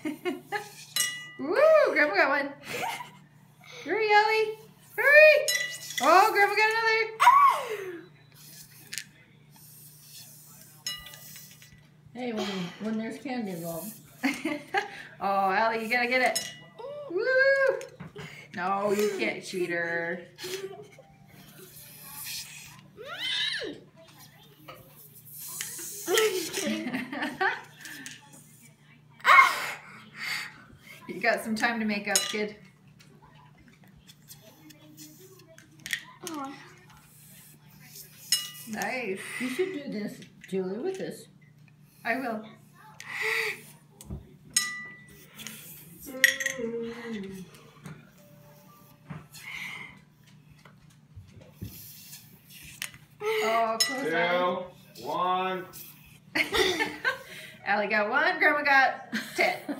Woo! Grandma got one. Hurry, Ellie. Hurry! Oh, Grandma got another. Hey, when there's candy involved. Oh, Ellie, you gotta get it. Woo! No, you can't, cheater. You got some time to make up, kid. Nice. You should do this, Julie, with this. I will. Oh, close that. 2, 1. Allie got one, Grandma got 10.